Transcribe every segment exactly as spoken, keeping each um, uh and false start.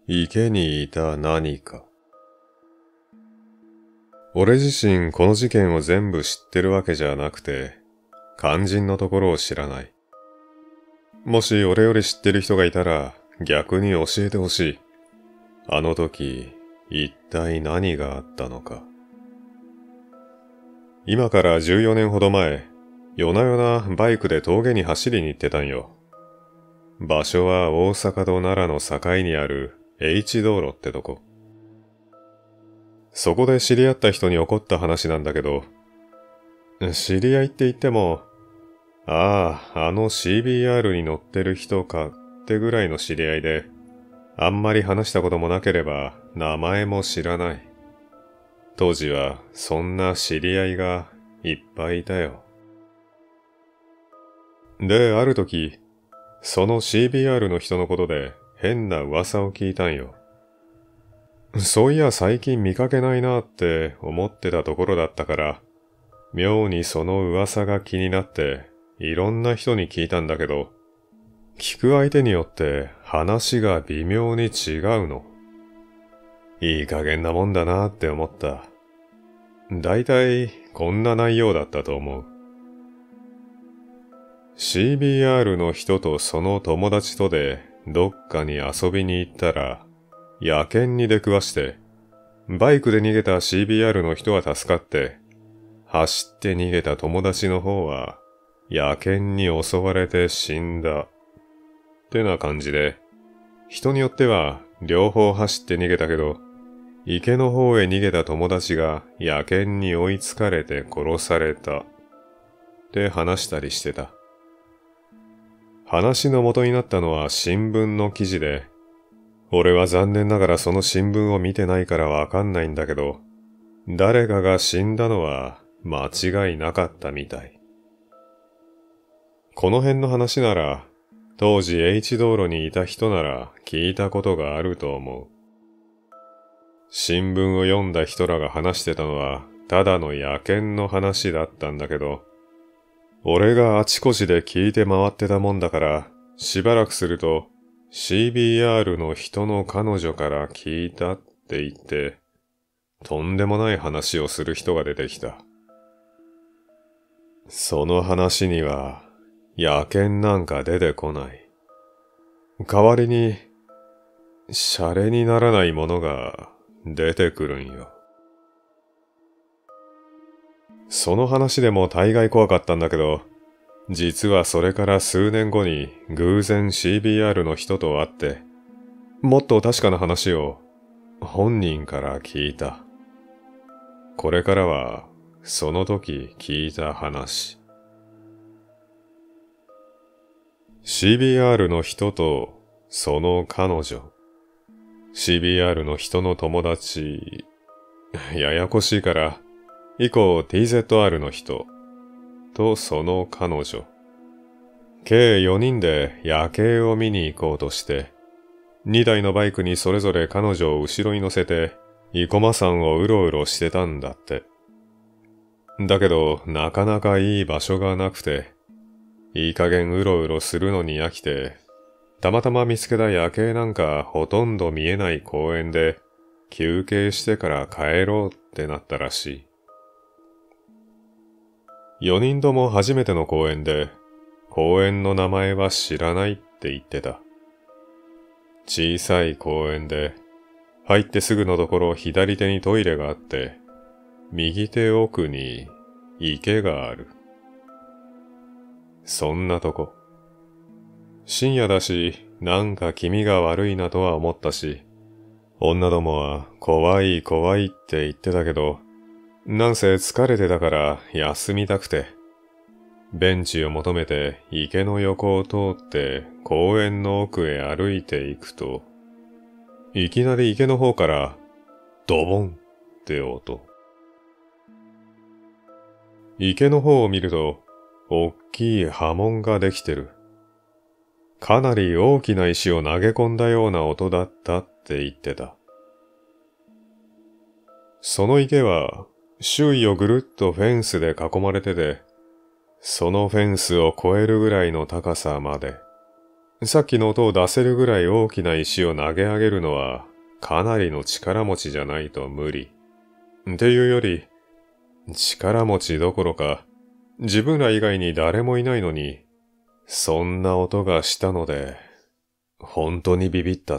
池にいた何か。俺自身この事件を全部知ってるわけじゃなくて、肝心のところを知らない。もし俺より知ってる人がいたら逆に教えてほしい。あの時、一体何があったのか。今からじゅうよねんほど前、夜な夜なバイクで峠に走りに行ってたんよ。場所は大阪と奈良の境にある H 道路ってとこ。そこで知り合った人に起こった話なんだけど、知り合いって言っても、ああ、あの シービーアール に乗ってる人かってぐらいの知り合いで、あんまり話したこともなければ名前も知らない。当時はそんな知り合いがいっぱいいたよ。で、ある時、その シービーアール の人のことで変な噂を聞いたんよ。そういや最近見かけないなって思ってたところだったから、妙にその噂が気になっていろんな人に聞いたんだけど、聞く相手によって話が微妙に違うの。いい加減なもんだなって思った。だいたいこんな内容だったと思う。シービーアール の人とその友達とでどっかに遊びに行ったら、野犬に出くわして、バイクで逃げた シービーアール の人は助かって、走って逃げた友達の方は野犬に襲われて死んだ。ってな感じで、人によっては両方走って逃げたけど、池の方へ逃げた友達が野犬に追いつかれて殺された。って話したりしてた。話の元になったのは新聞の記事で、俺は残念ながらその新聞を見てないからわかんないんだけど、誰かが死んだのは間違いなかったみたい。この辺の話なら、当時 H 道路にいた人なら聞いたことがあると思う。新聞を読んだ人らが話してたのはただの野犬の話だったんだけど、俺があちこちで聞いて回ってたもんだから、しばらくすると シービーアール の人の彼女から聞いたって言って、とんでもない話をする人が出てきた。その話には野犬なんか出てこない。代わりに、シャレにならないものが出てくるんよ。その話でも大概怖かったんだけど、実はそれから数年後に偶然 シービーアール の人と会って、もっと確かな話を本人から聞いた。これからはその時聞いた話。シービーアール の人とその彼女。シービーアール の人の友達。ややこしいから、以降 ティーゼットアール の人とその彼女。計よにんで夜景を見に行こうとして、にだいのバイクにそれぞれ彼女を後ろに乗せて、生駒山をうろうろしてたんだって。だけど、なかなかいい場所がなくて、いい加減うろうろするのに飽きて、たまたま見つけた夜景なんかほとんど見えない公園で、休憩してから帰ろうってなったらしい。よにんとも初めての公園で、公園の名前は知らないって言ってた。小さい公園で、入ってすぐのところ左手にトイレがあって、右手奥に池がある。そんなとこ。深夜だし、なんか気味が悪いなとは思ったし、女どもは怖い怖いって言ってたけど、なんせ疲れてたから休みたくて、ベンチを求めて池の横を通って公園の奥へ歩いていくと、いきなり池の方からドボンって音。池の方を見ると、おっきい波紋ができてる。かなり大きな石を投げ込んだような音だったって言ってた。その池は周囲をぐるっとフェンスで囲まれてて、そのフェンスを越えるぐらいの高さまで。 さっきの音を出せるぐらい大きな石を投げ上げるのはかなりの力持ちじゃないと無理。っていうより、力持ちどころか、自分ら以外に誰もいないのに、そんな音がしたので、本当にビビったって。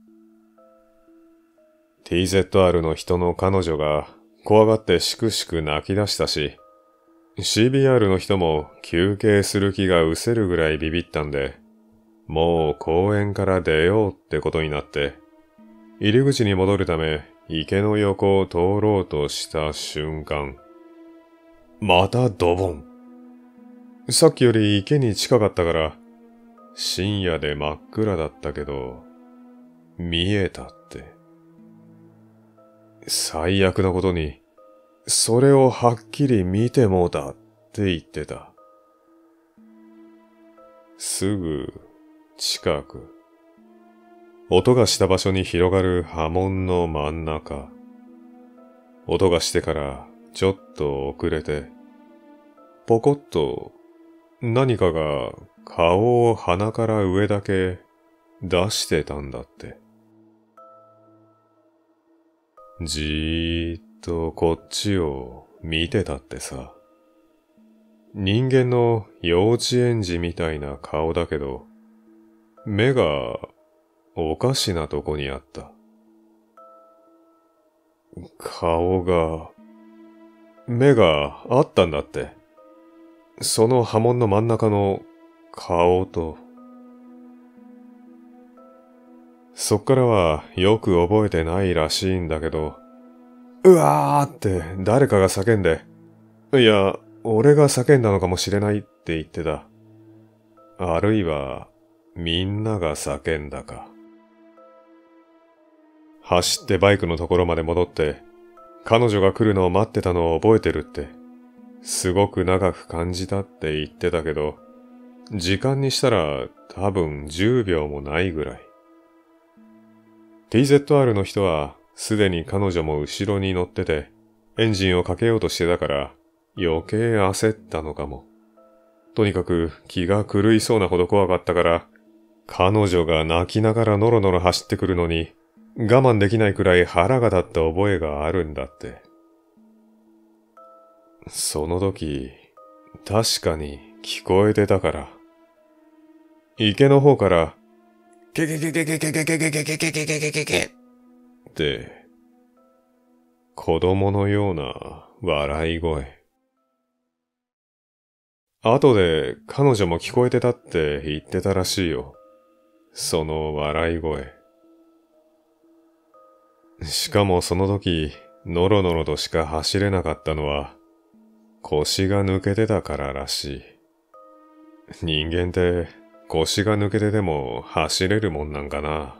ティーゼットアール の人の彼女が怖がってしくしく泣き出したし、シービーアール の人も休憩する気が失せるぐらいビビったんで、もう公園から出ようってことになって、入り口に戻るため池の横を通ろうとした瞬間、またドボン。さっきより池に近かったから、深夜で真っ暗だったけど、見えたって。最悪なことに、それをはっきり見てもうたって言ってた。すぐ近く。音がした場所に広がる波紋の真ん中。音がしてからちょっと遅れて、ポコッと何かが顔を鼻から上だけ出してたんだって。じーっとこっちを見てたってさ。人間の幼稚園児みたいな顔だけど、目がおかしなとこにあった。顔が、目があったんだって。その波紋の真ん中の顔と。そっからはよく覚えてないらしいんだけど、うわーって誰かが叫んで、いや、俺が叫んだのかもしれないって言ってた。あるいは、みんなが叫んだか。走ってバイクのところまで戻って、彼女が来るのを待ってたのを覚えてるって、すごく長く感じたって言ってたけど、時間にしたら多分じゅうびょうもないぐらい。ティーゼットアール の人はすでに彼女も後ろに乗ってて、エンジンをかけようとしてたから余計焦ったのかも。とにかく気が狂いそうなほど怖かったから、彼女が泣きながらノロノロ走ってくるのに我慢できないくらい腹が立った覚えがあるんだって。その時、確かに聞こえてたから。池の方から、ケケケケケケケケケケケケケケケケケって、子供のような笑い声。後で彼女も聞こえてたって言ってたらしいよ。その笑い声。しかもその時、ノロノロとしか走れなかったのは、腰が抜けてたかららしい。人間って腰が抜けてても走れるもんなんかな。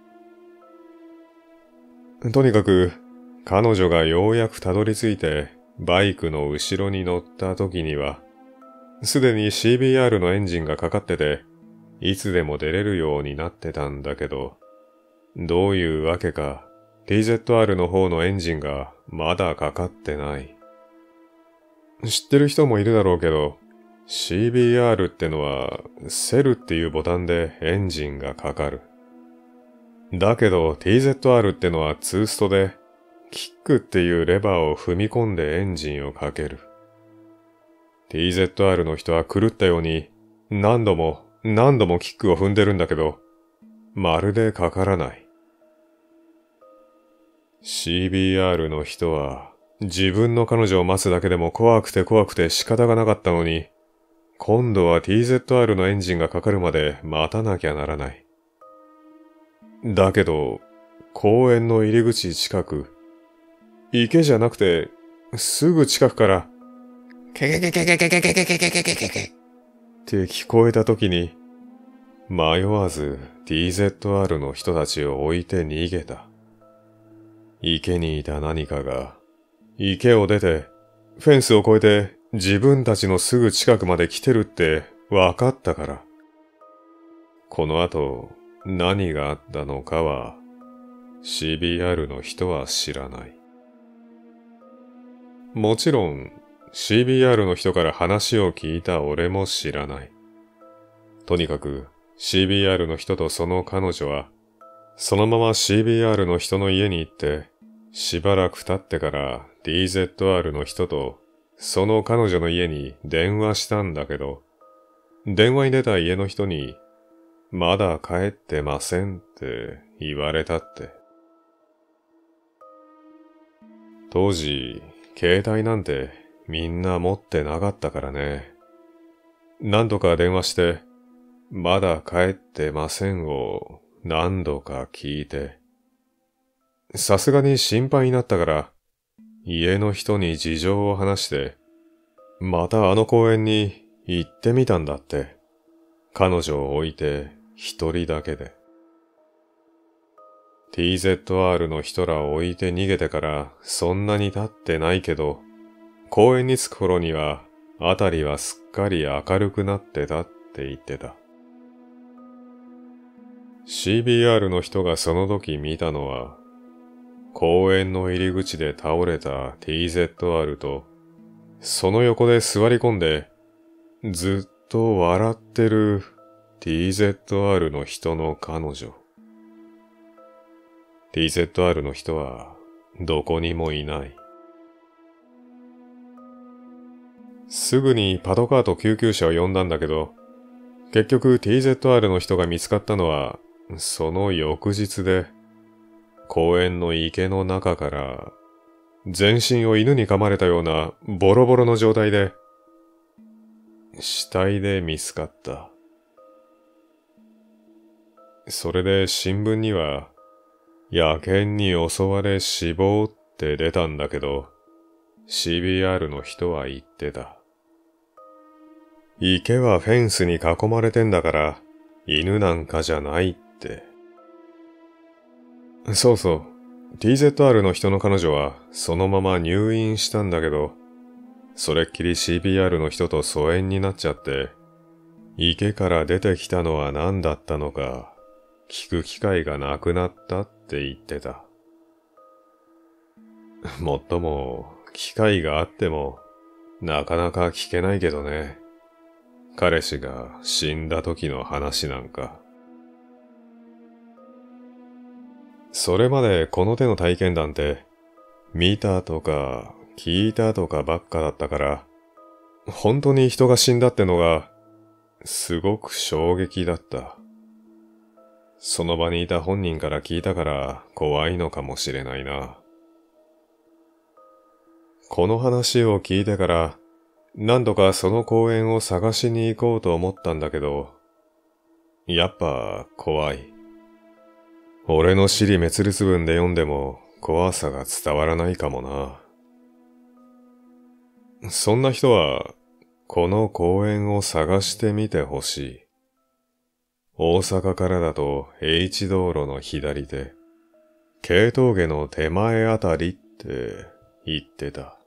とにかく、彼女がようやくたどり着いてバイクの後ろに乗った時には、すでに シービーアール のエンジンがかかってて、いつでも出れるようになってたんだけど、どういうわけか ティーゼットアール の方のエンジンがまだかかってない。知ってる人もいるだろうけど、シービーアール ってのはセルっていうボタンでエンジンがかかる。だけど ティーゼットアール ってのはツーストでキックっていうレバーを踏み込んでエンジンをかける。ティーゼットアール の人は狂ったように何度も何度もキックを踏んでるんだけど、まるでかからない。シービーアール の人は自分の彼女を待つだけでも怖くて怖くて仕方がなかったのに、今度は ティーゼットアール のエンジンがかかるまで待たなきゃならない。だけど、公園の入り口近く、池じゃなくて、すぐ近くから、ケケケケケケケケケケケケケケケって聞こえたときに、迷わず ティーゼットアール の人たちを置いて逃げた。池にいた何かが、池を出て、フェンスを越えて自分たちのすぐ近くまで来てるって分かったから。この後、何があったのかは、シービーアール の人は知らない。もちろん、シービーアール の人から話を聞いた俺も知らない。とにかく、 シービーアール の人とその彼女は、そのまま シービーアール の人の家に行って、しばらく経ってから ディーゼットアール の人とその彼女の家に電話したんだけど、電話に出た家の人に、まだ帰ってませんって言われたって。当時、携帯なんてみんな持ってなかったからね。何度か電話して、まだ帰ってませんを何度か聞いて、さすがに心配になったから、家の人に事情を話して、またあの公園に行ってみたんだって。彼女を置いて一人だけで。ティーゼットアール の人らを置いて逃げてからそんなに経ってないけど、公園に着く頃には、あたりはすっかり明るくなってたって言ってた。シービーアール の人がその時見たのは、公園の入り口で倒れた ティーゼットアール と、その横で座り込んで、ずっと笑ってる ティーゼットアール の人の彼女。ティーゼットアール の人はどこにもいない。すぐにパトカーと救急車を呼んだんだけど、結局 ティーゼットアール の人が見つかったのは、その翌日で、公園の池の中から、全身を犬に噛まれたようなボロボロの状態で、死体で見つかった。それで新聞には、野犬に襲われ死亡って出たんだけど、シービーアール の人は言ってた。池はフェンスに囲まれてんだから、犬なんかじゃないって。そうそう、ティーゼットアール の人の彼女はそのまま入院したんだけど、それっきり シービーアール の人と疎遠になっちゃって、池から出てきたのは何だったのか、聞く機会がなくなったって言ってた。もっとも、機会があっても、なかなか聞けないけどね。彼氏が死んだ時の話なんか。それまでこの手の体験談って、見たとか聞いたとかばっかだったから、本当に人が死んだってのが、すごく衝撃だった。その場にいた本人から聞いたから怖いのかもしれないな。この話を聞いてから、何度かその公園を探しに行こうと思ったんだけど、やっぱ怖い。俺の尻滅裂文で読んでも怖さが伝わらないかもな。そんな人は、この公園を探してみてほしい。大阪からだと H 道路の左手、京峠の手前あたりって言ってた。